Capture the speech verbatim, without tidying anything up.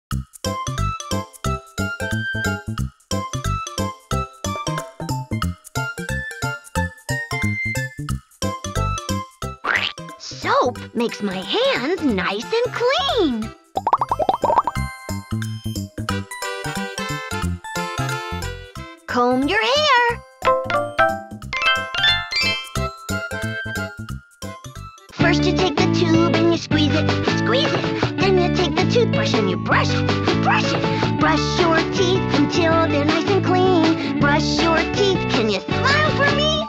Soap makes my hands nice and clean. Comb your hair. First you take the tube and you squeeze it, squeeze it. Then you take the toothbrush and you brush it, brush it. Brush your teeth until they're nice and clean. Brush your teeth, can you smile for me?